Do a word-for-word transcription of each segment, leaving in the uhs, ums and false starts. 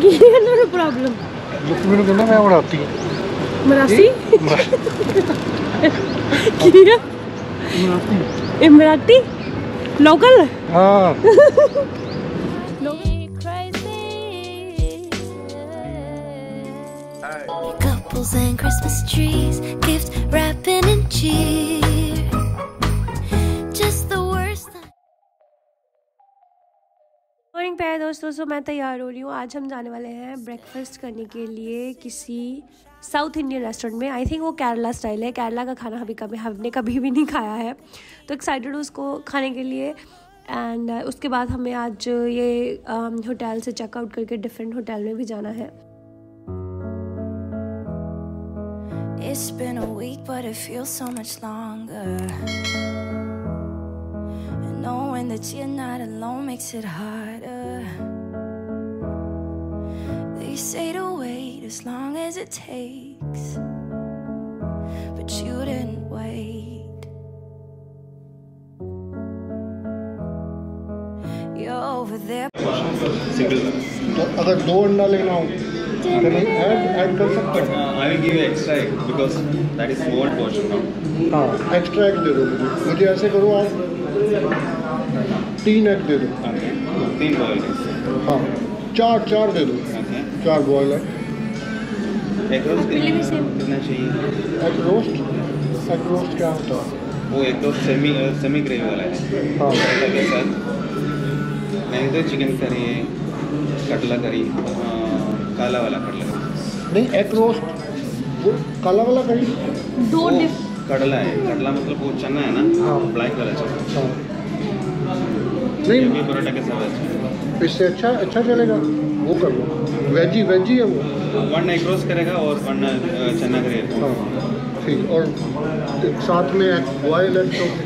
No problem. Look मैंने कहना मैं मराठी मराठी किया मराठी मराठी लोकल। हाँ Couples and Christmas trees, gift wrapping and cheer. Just the worst. Morning प्यारे दोस्तों, सो मैं तैयार हो रही हूँ। आज हम जाने वाले हैं ब्रेकफास्ट करने के लिए किसी साउथ इंडियन रेस्टोरेंट में। आई थिंक वो केरला स्टाइल है। केरला का खाना अभी कभी हमने कभी भी नहीं खाया है, तो एक्साइटेड हूँ उसको खाने के लिए। एंड uh, उसके बाद हमें आज ये होटल से चेकआउट करके डिफरेंट होटल में भी जाना है। It's been a week, but it feels so much longer. And knowing that you're not alone makes it harder. They say to wait as long as it takes, but you didn't wait. You're over there. तो अगर दो अंडा लेना हो तो मैं add add कर सकता हूँ। I will give you extra egg because that is small portion now. हाँ एक्स्ट्रा एग दे दो मुझे। मुझे ऐसे करो आप तीन एग दे दो। Okay. तीन बॉयल हाँ चार चार दे दो। Okay. चार बॉयल है। एग रोस्ट कितना चाहिए? एग रोस्ट एग रोस्ट क्या होता है? वो एक तो सेमी सेमी ग्रेवी वाला है। हाँ कटला के साथ नहीं तो चिकन करी है, कटला करी, काला वाला कटला करी। नहीं एग रोस्ट वो काला वाला करी दो वो डिफ कटला है। कटला मतलब वो चना है ना। हाँ। ब्लैक वाला चना। हाँ ये भी नहीं परोठा के साथ अच्छा। इससे अच्छा अच्छा चलेगा वो कर लो। वेजी वेजी है वो। वन एग रोस्ट करेगा और वन चना करेगा। हाँ ठीक। और साथ में एग बॉयल है तो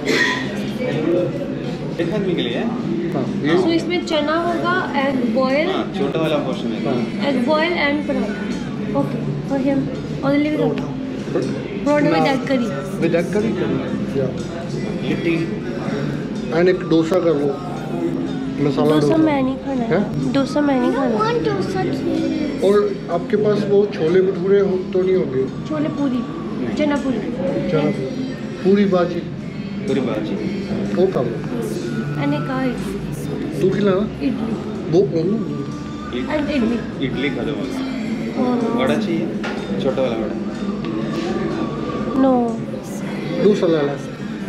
एक आदमी के लिए है। हाँ सो ये इसमें चना होगा, एग बॉयल, हाँ छोटा वाला पोर्शन है। हाँ egg boil and paratha. Okay for him only with paratha with egg curry. With egg curry curry या लिट्टी एंड एक डोसा कर लो, मसाला डोसा डोसा। मैं नहीं खाना है। हैं? डोसा मैं नहीं खाना। और आपके पास वो छोले भटूरे हो तो नहीं होंगे? छोले पूरी, चना पूरी, चना पूरी भाजी पूरी भाजी। वो खा लो। एंड एक और तू खिलाना इडली वो एंड इडली। इडली खा दो मुझे। वड़ा चाहिए? छोटा वाला वड़ा। नो डोसा ला ला।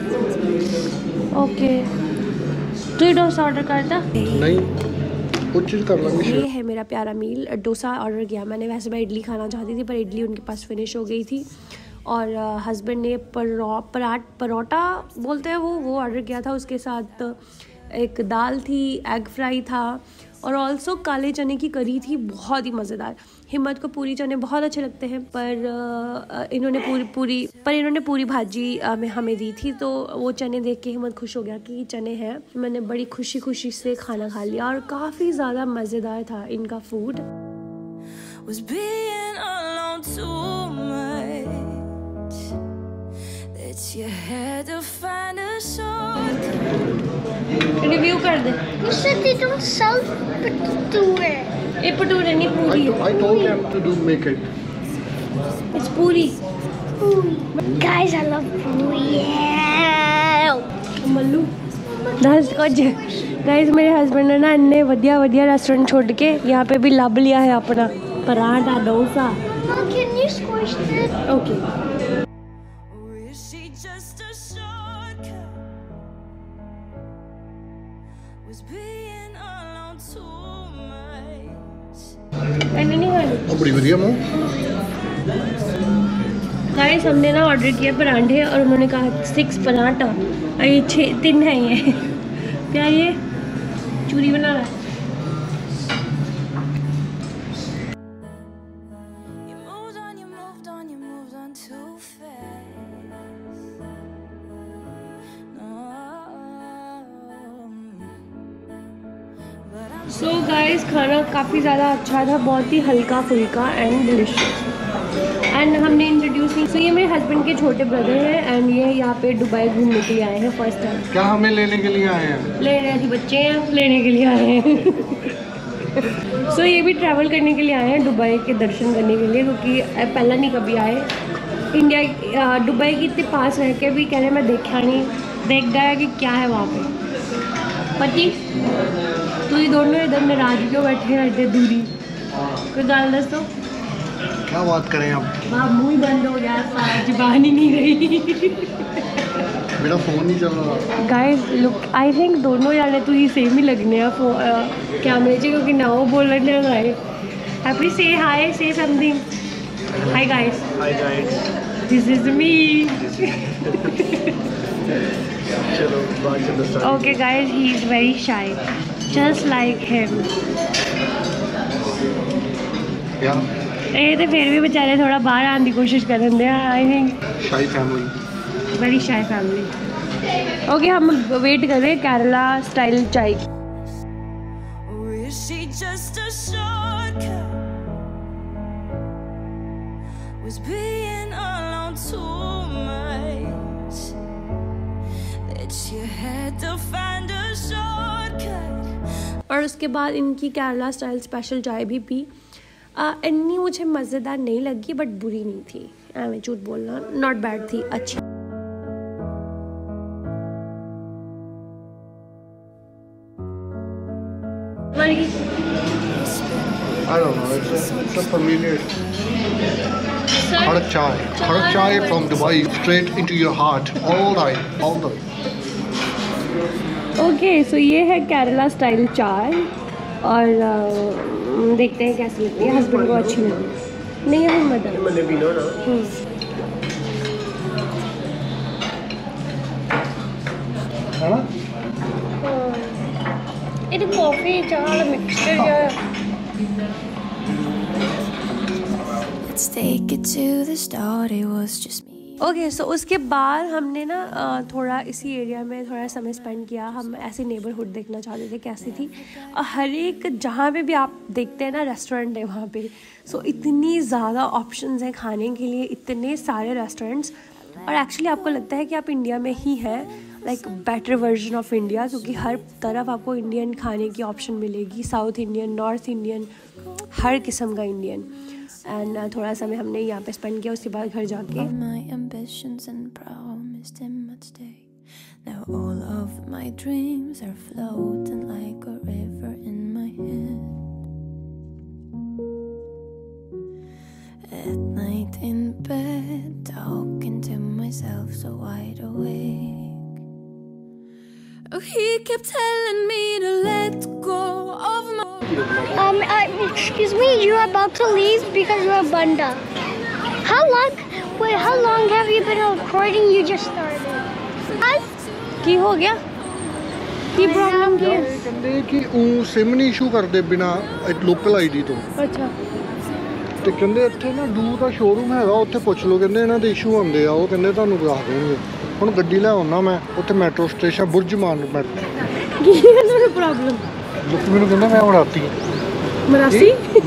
ओके तू ही डोसा ऑर्डर करता। नहीं कुछ चीज़ कर लेंगे। ये है मेरा प्यारा मील। डोसा ऑर्डर किया मैंने। वैसे मैं इडली खाना चाहती थी पर इडली उनके पास फिनिश हो गई थी। और हस्बैंड ने परो पराठ परोठा बोलते हैं वो वो ऑर्डर किया था। उसके साथ एक दाल थी, एग फ्राई था और ऑल्सो काले चने की करी थी, बहुत ही मज़ेदार। हिम्मत को पूरी चने बहुत अच्छे लगते हैं पर इन्होंने पूरी पूरी पर इन्होंने पूरी भाजी में हमें दी थी, तो वो चने देख के हिम्मत खुश हो गया कि चने हैं। मैंने बड़ी खुशी खुशी से खाना खा लिया और काफ़ी ज़्यादा मज़ेदार था इनका food. Was being alone too much that you had to find a shortcut. Review कर दे। You said they don't sell pature. ये पटूरे नहीं पूरी है। I told them to do make it. It's पूरी। Guys, I love puri. Yeah. Mallu दस कुछ guys मेरे हस्बैंड ने ना इन्ने वधिया वधिया रेस्टोरेंट छोड़ के यहाँ पे भी लब लिया है अपना paratha dosa. Mom, can you squish this? Okay Or is she just a shortcut? Was being alone too much? मैंने नहीं खाई। अब बड़ी बढ़िया मो। गाइस हमने ना ऑर्डर किया पराठे और उन्होंने कहा सिक्स पराठा और ये छः तीन है। ये क्या ये चूरी बना रहा है। You moved on, you moved on, you moved on too fast. No. But I'm so guys खाना काफ़ी ज़्यादा अच्छा था, बहुत ही हल्का फुल्का एंड डिलीशियस। एंड हमने इंट्रोड्यूस नहीं। सो ये मेरे हस्बैंड के छोटे ब्रदर हैं एंड ये यहाँ पे दुबई घूमने के लिए आए हैं फर्स्ट टाइम। क्या हमें लेने के लिए आए हैं? ले रहे थे बच्चे हैं, लेने के लिए आए हैं। सो so, ये भी ट्रैवल करने के लिए आए हैं दुबई के दर्शन करने के लिए, क्योंकि पहला नहीं कभी आए इंडिया। दुबई के इतने पास रह के भी कह रहे मैं देखा नहीं, देख गया कि क्या है वहाँ पे। पति तो ये दोनों इधर नाराज क्यों बैठे हैं इतने दूरी? कोई गाल दस तो क्या बात करें अब? वहाँ मुँह ही बंद हो गया, सारा जुबान ही नहीं रही। मेरा फ़ोन नहीं चल रहा। गाइस लुक, आई थिंक दोनों जाने तो ही सेम ही लगने हैं कैमरे से, क्योंकि ना वो बोल रहे ना गाइस। हैप्पी से हाय, से something. Hi guys. Hi guys. This is me. चलो बात करते हैं। Okay guys, he is very shy, just like him. या ये तो फिर भी बेचारे थोड़ा बाहर आने की कोशिश कर रहे हैं। आई थिंक शाही family, very shy family. Okay, हम वेट कर रहे हैं केरला स्टाइल चाय की। Or is she just a shortcut? Was being alone too much that you had to find a shortcut? और उसके बाद इनकी केरला स्टाइल स्पेशल चाय भी पी। इतनी मुझे मज़ेदार नहीं लगी, बट बुरी नहीं थी। मैं झूठ बोलना, नॉट बैड थी, अच्छी। I don't know, it's a, it's a familiar Khadak chai. Khadak chai from Dubai, straight into your heart, all the way, all the way. Okay, so ये है केरला स्टाइल चाय, और uh, देखते हैं कैसी लगती है। हस्बैंड को अच्छी लगी नहीं है मदर। है ना? ఇది కాఫీ చాలా మిక్స్చర్ గా Let's take it to the start, it was just me. Okay okay, so so उसके बाद हमने ना थोड़ा इसी एरिया में थोड़ा समय स्पेंड किया। हम ऐसी नेबरहुड देखना चाहते थे कैसी थी। हर एक जहाँ पे भी आप देखते हैं ना रेस्टोरेंट है वहाँ पे। सो so, इतनी ज़्यादा ऑप्शंस हैं खाने के लिए, इतने सारे रेस्टोरेंट्स। और एक्चुअली आपको लगता है कि आप इंडिया में ही हैं, like better version of India, क्योंकि हर तरफ आपको इंडियन खाने की ऑप्शन मिलेगी। साउथ इंडियन, नॉर्थ इंडियन, हर किस्म का इंडियन। एंड uh, थोड़ा समय हमने यहाँ पे स्पेंड किया। उसके बाद घर जाके All my ambitions and promised him I'd stay. Now all of my dreams are floating like a river in my head. At night in bed, talking to myself so wide awake. Oh, he kept telling me to let go of my Um, uh, excuse me, you're about to leave because you're a bunda. How long? Wait, how long have you been recording? You just started. की हो गया की problem की है? ਕਹਿੰਦੇ ਕਿ ਉਹ sim ਨਹੀਂ ਇਸ਼ੂ ਕਰਦੇ ਬਿਨਾ ਲੋਕਲ ਆਈਡੀ ਤੋਂ। ਅੱਛਾ, ਤੇ ਕਹਿੰਦੇ ਇੱਥੇ ਨਾ ਦੂਰ ਦਾ ਸ਼ੋਰੂਮ ਹੈਗਾ, ਉੱਥੇ ਪੁੱਛ ਲਓ, ਕਹਿੰਦੇ ਇਹਨਾਂ ਦੇ ਇਸ਼ੂ ਆਉਂਦੇ ਆ। ਉਹ ਕਹਿੰਦੇ ਤੁਹਾਨੂੰ ਦੱਸ ਦੇਣਗੇ। ਹੁਣ ਗੱਡੀ ਲੈ ਆਉਣਾ ਮੈਂ ਉੱਥੇ metro station Burjuman metro. ਕੀ ਹੈ ਤੁਹਾਨੂੰ ਪ੍ਰੋਬਲਮ? ਲੋਕ ਮੈਨੂੰ ਕਹਿੰਦਾ ਮੈਂ ਮਰਾਤੀ ਮਰਾਸੀ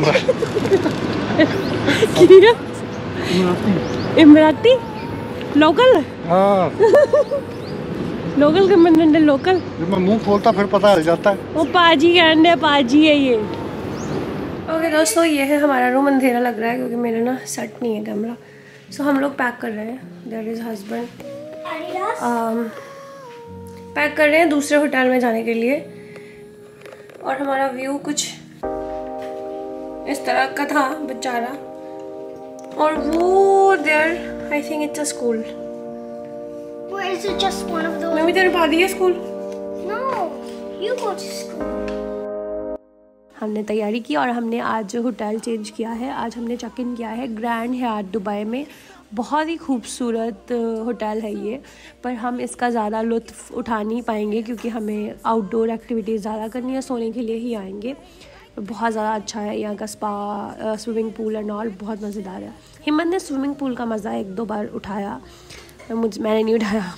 ਕੀ ਹੈ? इमराती लोकल हाँ लोकल के मंदिर लोकल जब मैं मुंह खोलता फिर पता चल जाता है वो पाजी कहने पाजी है ये। ओके दोस्तों, ये है हमारा रूम। अंधेरा लग रहा है क्योंकि मेरा ना सेट नहीं है कैमरा। सो हम लोग पैक कर रहे हैं। दैट इज़ हस्बैंड पैक कर रहे हैं दूसरे होटल में जाने के लिए। और हमारा व्यू कुछ इस तरह का था बेचारा। और वो there I think it's a school. Or is it just one of those? मम्मी तेरे पा दिया school? No, you go to school. हमने तैयारी की और हमने आज होटल चेंज किया है। आज हमने चेक इन किया है ग्रैंड हयात दुबई में। बहुत ही खूबसूरत होटल है ये, पर हम इसका ज़्यादा लुत्फ़ उठा नहीं पाएंगे क्योंकि हमें आउटडोर एक्टिविटीज़ ज़्यादा करनी है, सोने के लिए ही आएंगे। बहुत ज़्यादा अच्छा है यहाँ का spa, swimming pool and all बहुत मज़ेदार है। हिम्मत ने स्विमिंग पूल का मज़ा एक दो बार उठाया, मुझे मैंने नहीं उठाया।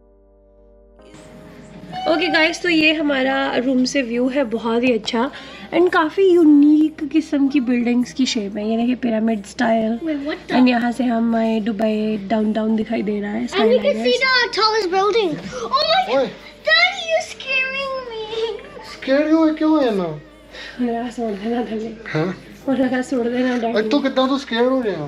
ओके गाइस, तो ये हमारा रूम से व्यू है बहुत ही अच्छा। एंड काफ़ी यूनिक किस्म की बिल्डिंग्स की शेप है। ये देखिए पिरामिड स्टाइल। एंड यहाँ से हमें दुबई डाउनटाउन दिखाई दे रहा है। And we can see the tallest building. Oh my God! Daddy, you're scaring me. Scared you क्यों है ना? मेरा छोड़ देना थले। हाँ? और लगा छोड़ देना डैडी। अब तो कितना तो scared हो जाएगा।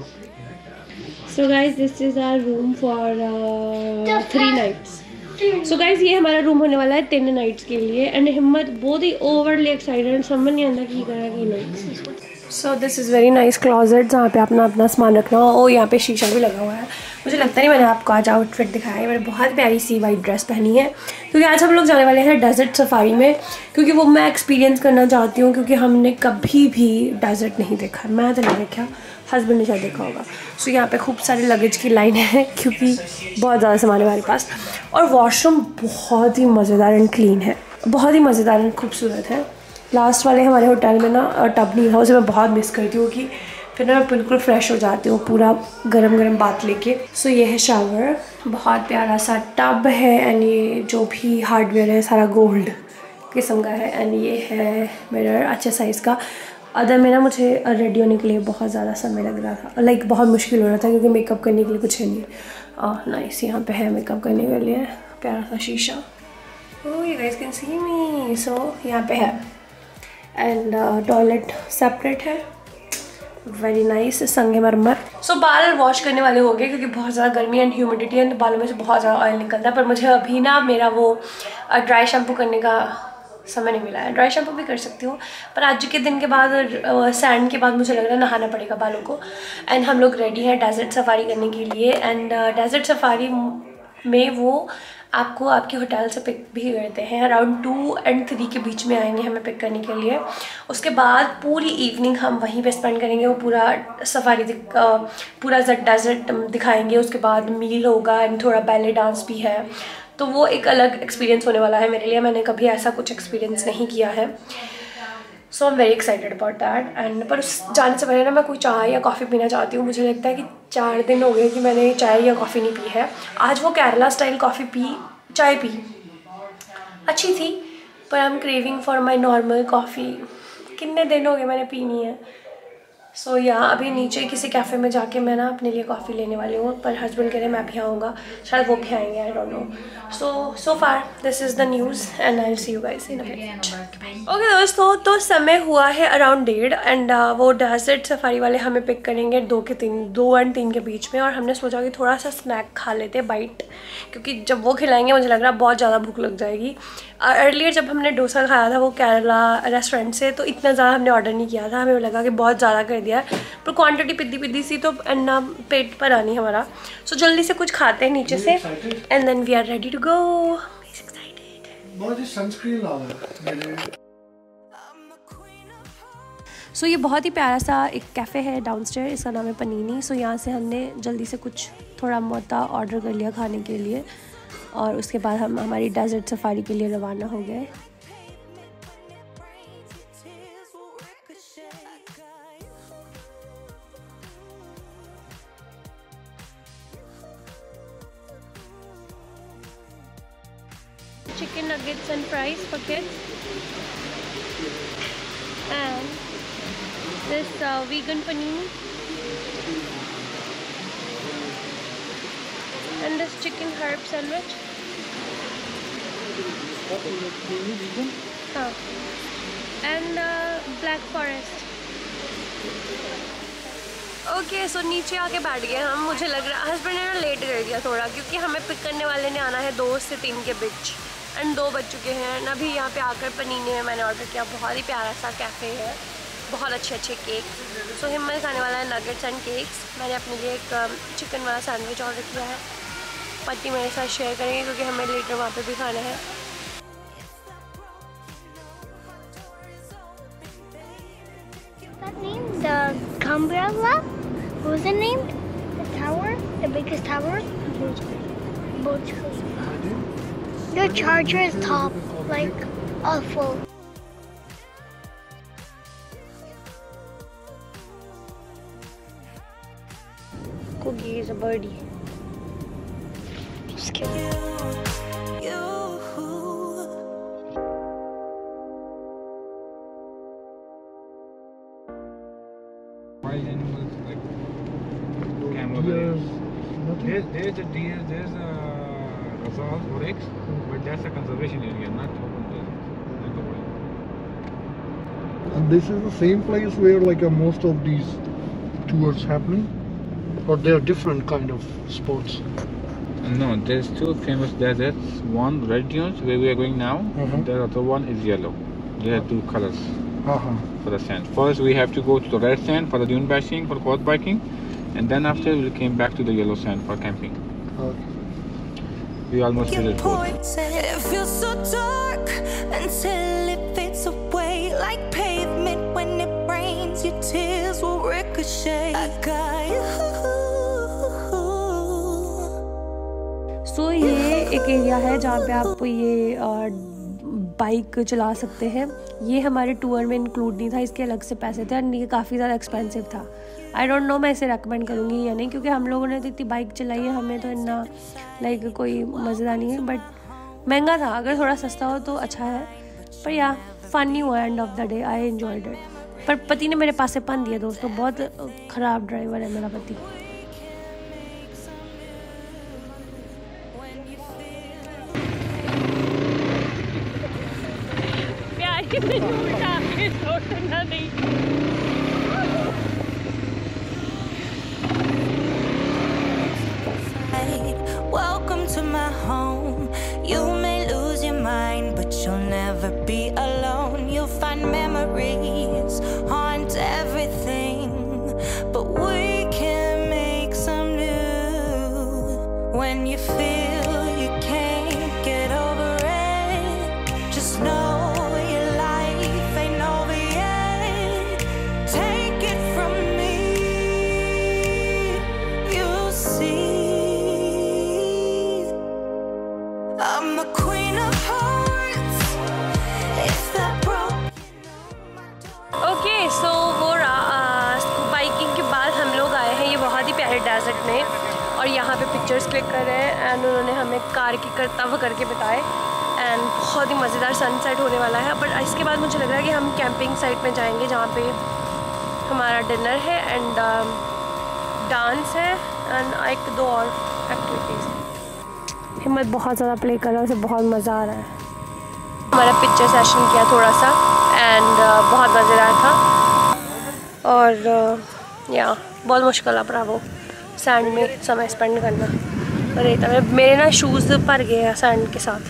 So guys, this is our room for uh, three nights. So so guys ये हमारा रूम होने वाला है तीन नाइट्स के लिए। एंड हिम्मत बहुत ही ओवरली एक्साइटेड, समझ नहीं आता की करा कि नहीं। So this is very nice closet जहाँ पे अपना अपना सामान रखना हो। और यहाँ पे शीशा भी लगा हुआ है। मुझे लगता नहीं मैंने आपको आज आउटफिट दिखाया है। मैंने बहुत प्यारी सी वाइट ड्रेस पहनी है क्योंकि आज हम लोग जाने वाले हैं डेजर्ट सफारी में, क्योंकि वो मैं एक्सपीरियंस करना चाहती हूँ क्योंकि हमने कभी भी डेजर्ट नहीं देखा। मैं तो नहीं देखा, हस्बैंड ने शायद देखा होगा। सो so, यहाँ पे खूब सारे लगेज की लाइन है क्योंकि बहुत ज़्यादा सामान है हमारे पास। और वॉशरूम बहुत ही मज़ेदार एंड क्लीन है, बहुत ही मज़ेदार एंड खूबसूरत है। लास्ट वाले हमारे होटल में ना टब नहीं था, उसे मैं बहुत मिस करती हूँ कि फिर ना मैं बिल्कुल फ्रेश हो जाती हूँ पूरा गरम गरम बात लेके। सो so, ये है शावर, बहुत प्यारा सा टब है। एंड ये जो भी हार्डवेयर है सारा गोल्ड किस्म का है। एंड ये है मिरर अच्छे साइज़ का। अदर में ना मुझे रेडी होने के लिए बहुत ज़्यादा समय लग रहा था, लाइक बहुत मुश्किल हो रहा था क्योंकि मेकअप करने के लिए कुछ है नहीं। और नाइस यहाँ पे है मेकअप करने के लिए प्यारा सा शीशा। Oh you guys can see me. So यहाँ पे है। एंड टॉयलेट सेपरेट है, वेरी नाइस संगमरमर। सो बाल वॉश करने वाले हो गए क्योंकि बहुत ज़्यादा गर्मी एंड ह्यूमिडिटी एंड बालों में से बहुत ज़्यादा ऑयल निकलता है। पर मुझे अभी ना मेरा वो ड्राई शैम्पू करने का समय नहीं मिला है। ड्राई शैम्पू भी कर सकती हूँ पर आज के दिन के बाद सैंड के बाद मुझे लग रहा है नहाना पड़ेगा बालों को। एंड हम लोग रेडी हैं डेजर्ट सफारी करने के लिए। एंड डेजर्ट सफारी में वो आपको आपके होटल से पिक भी करते हैं। अराउंड टू एंड थ्री के बीच में आएंगे हमें पिक करने के लिए। उसके बाद पूरी इवनिंग हम वहीं पे स्पेंड करेंगे। वो पूरा सफारी पूरा डेजर्ट दिखाएंगे। उसके बाद मील होगा एंड थोड़ा बैले डांस भी है। तो वो एक अलग एक्सपीरियंस होने वाला है मेरे लिए। मैंने कभी ऐसा कुछ एक्सपीरियंस नहीं किया है। So I am very excited about that. And पर उस जाने से पहले ना मैं कोई चाय या कॉफ़ी पीना चाहती हूँ। मुझे लगता है कि चार दिन हो गए कि मैंने चाय या कॉफ़ी नहीं पी है। आज वो केरला स्टाइल कॉफ़ी पी, चाय पी, अच्छी थी पर I am craving for my normal coffee. कितने दिन हो गए मैंने पीनी है। सो so, यहाँ अभी नीचे किसी कैफ़े में जाके मैं ना अपने लिए कॉफ़ी लेने वाली हूँ। पर हस्बैंड कह रहे मैं भी आऊँगा, शायद वो भी आएंगे, I don't know. So so far this is the news and I will see you guys in a minute. Okay दोस्तों, तो समय हुआ है अराउंड डेढ़ एंड uh, वो डेजर्ट सफारी वाले हमें पिक करेंगे दो के तीन दो एंड तीन के बीच में। और हमने सोचा कि थोड़ा सा स्नैक खा लेते बाइट, क्योंकि जब वो खिलाएंगे मुझे लग रहा है बहुत ज़्यादा भूख लग जाएगी। अर्लियर uh, जब हमने डोसा खाया था वो केरला रेस्टोरेंट से, तो इतना ज़्यादा हमने ऑर्डर नहीं किया था। हमें लगा कि बहुत ज़्यादा कर दिया है, पर क्वांटिटी पिद्दी पिद्दी सी तो अन्ना पेट पर आनी हमारा। सो so, जल्दी से कुछ खाते हैं नीचे से and then we are ready to go. बहुत ही सनस्क्रीन लगा है। सो so, ये बहुत ही प्यारा सा एक कैफ़े है डाउनस्टेयर, इसका नाम है पनीनी। सो so, यहाँ से हमने जल्दी से कुछ थोड़ा मोटा ऑर्डर कर लिया खाने के लिए और उसके बाद हम हमारी डेजर्ट सफारी के लिए रवाना हो गए। Chicken nuggets and fries for kids, and this uh, vegan panini, and this chicken herb sandwich. हाँ, and uh, black forest. Okay okay, so so नीचे आके बैठ गए हम। मुझे लग रहा है हस्बैंड ने ना लेट कर दिया थोड़ा, क्योंकि हमें पिक करने वाले ने आना है दो से तीन के बीच एंड दो बज चुके हैं। अभी यहाँ पे आकर पनीनी में मैंने ऑर्डर किया। बहुत ही प्यारा सा कैफ़े है, बहुत अच्छे अच्छे केक। सो so, हिम्मत खाने वाला है नगेट्स एंड केक्स। मैंने अपने लिए एक चिकन वाला सैंडविच ऑर्डर किया है। पति मेरे साथ शेयर करेंगे क्योंकि हमें लेटर वहाँ पे भी खाना है। That name the umbrella. What was it named? The tower, the biggest tower. Burj Khalifa. The charger is top, like awful. Cookie is a birdie. Just kidding. thing is there's a Ghazal Oryx, but that's a conservation area, not open desert. Like the world. And this is the same place where like uh, most of these tours happening, or they are different kind of spots? No, there's two famous deserts. One, red dunes, where we are going now. Mhm. The other one is yellow. There are two colors Uh-huh. for the sand. First, we have to go to the red sand for the dune bashing, for quad biking, and then after we came back to the yellow sand for camping. Okay. We almost did it both. It feels so dark until it fades away, like pavement when it rains. Your tears will ricochet. I got you. So so, ये एक area है जहाँ पे आप ये bike चला सकते हैं। ये हमारे टूर में इंक्लूड नहीं था, इसके अलग से पैसे थे और ये काफ़ी ज़्यादा एक्सपेंसिव था। आई डोंट नो मैं इसे रेकमेंड करूँगी या नहीं, क्योंकि हम लोगों ने तो इतनी बाइक चलाई है, हमें तो इतना लाइक कोई मज़ेदार नहीं है। बट महंगा था, अगर थोड़ा सस्ता हो तो अच्छा है। पर या फ़नी हुआ end of the day, I enjoyed it. पर पति ने मेरे पास से पन दिया दोस्तों, बहुत ख़राब ड्राइवर है मेरा पति। Welcome to my home. You may lose your mind, but you'll never be alone. You'll find memories haunt everything, but we can make some new. When you feel you can't get over it, just know desert में, और यहाँ पे pictures click कर रहे हैं and उन्होंने हमें car की करतब करके बताए एंड बहुत ही मज़ेदार सनसेट होने वाला है। बट इसके बाद मुझे लग रहा है कि हम कैंपिंग साइट में जाएंगे जहाँ पे हमारा डिनर है एंड डांस है एंड एक दो और एक्टिविटीज़। हिम्मत बहुत ज़्यादा प्ले कर रहा है, उसे बहुत मज़ा आ रहा है। हमारा पिक्चर सेशन किया थोड़ा सा एंड बहुत मज़ेदार था। और या बहुत मुश्किल है भरा वो सैंड में समय स्पेंड करना रेता में। मेरे ना शूज़ भर गए हैं सैंड के साथ,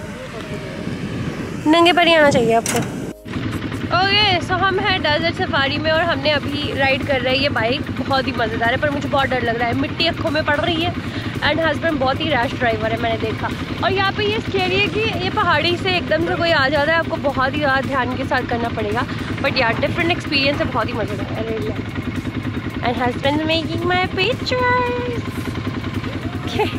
नंगे पैर ही आना चाहिए आपको। ओके सो हम हैं डेजर्ट सफारी में और हमने अभी राइड कर रही है बाइक, बहुत ही मज़ेदार है। पर मुझे बहुत डर लग रहा है, मिट्टी आँखों में पड़ रही है एंड हस्बैंड बहुत ही रैश ड्राइवर है, मैंने देखा। और यहाँ पे ये स्केरी है कि ये पहाड़ी से एकदम से कोई आ जाता है, आपको बहुत ही ज़्यादा ध्यान के साथ करना पड़ेगा। बट यार डिफरेंट एक्सपीरियंस है, बहुत ही मज़ेदार है really. And husband making my pictures. Okay.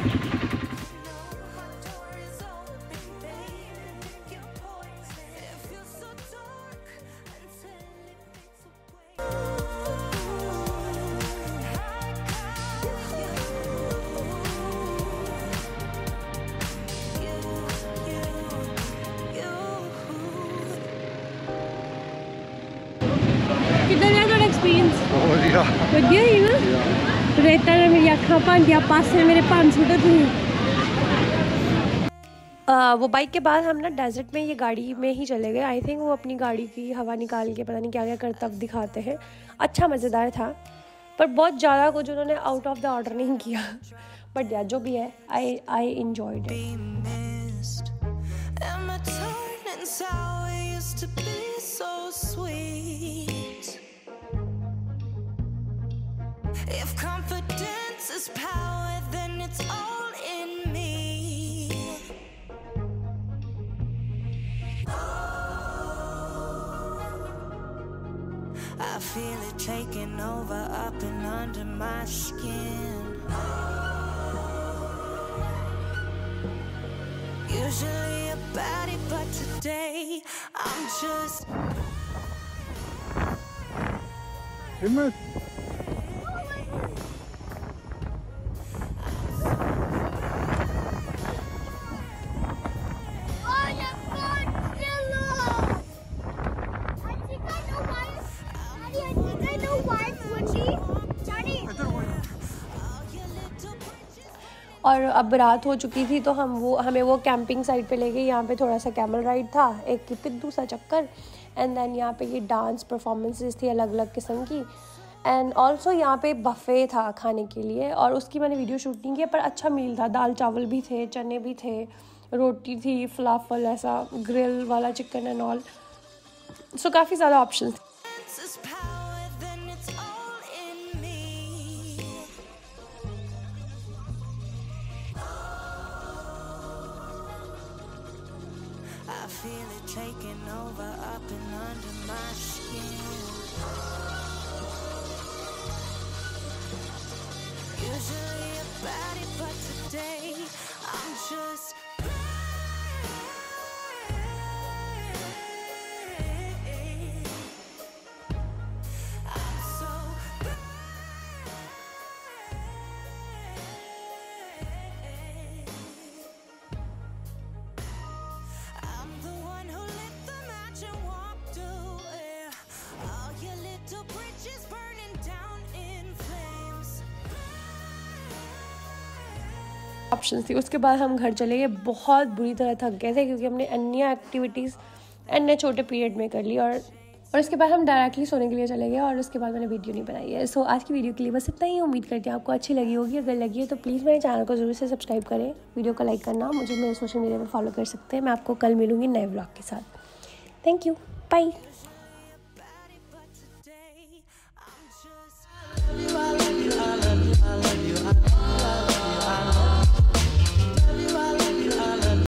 किधर है थोड़ा एक्सपीरियंस? ਵਧੀਆ ਵਧੀਆ ਹੀ ਨਾ रेता ने मेरी अखा भांदिया पासे मेरे पान सुट थी। वो बाइक के बाद हम ना डेजर्ट में ये गाड़ी में ही चले गए। आई थिंक वो अपनी गाड़ी की हवा निकाल के पता नहीं क्या क्या करतब दिखाते हैं। अच्छा मज़ेदार था, पर बहुत ज़्यादा कुछ उन्होंने आउट ऑफ द ऑर्डर नहीं किया। बट यार जो भी है I I enjoyed it. If confidence is power, then it's all in me. I feel it taking over up and under my skin. Usually a baddie, but today I'm just हिम्मत और अब रात हो चुकी थी तो हम वो हमें वो कैंपिंग साइट पे ले गई। यहाँ पे थोड़ा सा कैमल राइड था, एक पिद्दू सा चक्कर, एंड देन यहाँ पे ये डांस परफॉर्मेंसेस थी अलग अलग किस्म की, एंड ऑल्सो यहाँ पे बफ़े था खाने के लिए, और उसकी मैंने वीडियो शूट नहीं किया पर अच्छा मील था। दाल चावल भी थे, चने भी थे, रोटी थी, फलाफल ऐसा ग्रिल वाला चिकन एंड ऑल, सो काफ़ी ज़्यादा ऑप्शन थे। Feel it taking over up and under my skin. Usually a baddie, but today I'm just I'm so option थी। उसके बाद हम घर चले गए, बहुत बुरी तरह थक गए थे क्योंकि हमने अन्य एक्टिविटीज़ अन्य छोटे पीरियड में कर ली, और और उसके बाद हम डायरेक्टली सोने के लिए चले गए, और उसके बाद मैंने वीडियो नहीं बनाई है। सो आज की वीडियो के लिए बस इतना ही। उम्मीद करती हूँ आपको अच्छी लगी होगी। अगर लगी है तो प्लीज़ मेरे चैनल को ज़रूर से सब्सक्राइब करें, वीडियो को लाइक करना, मुझे मेरे सोशल मीडिया पर फॉलो कर सकते हैं। मैं आपको कल मिलूँगी नए व्लॉग के साथ। Thank you, bye.